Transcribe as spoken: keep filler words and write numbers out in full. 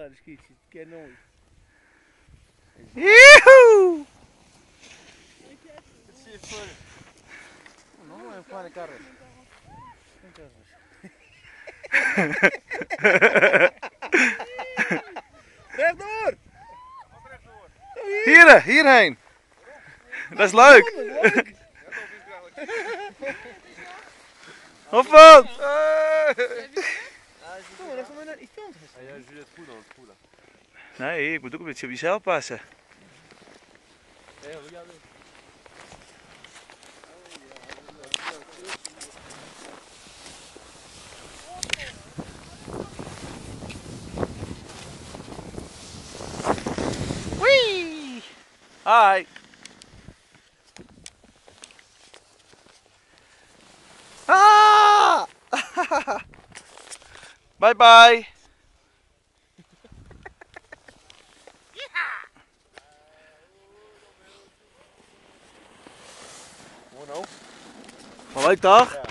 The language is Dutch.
de schiet, dat ken nooit. Joehoe! Dat zie je voor. Nog een kleine karre. Een karre. Rechtdoor! Hier, hierheen. Dat is leuk. Hoppa! Kom, dan gaan we naar iets anders. Ja, jij ziet het goed aan het voelen. Nee, ik moet ook een beetje op jezelf passen. Ja, we gaan weer. Wee! Hi! Ah! Bye bye! Mooi nou. Wel leuk toch? Ja.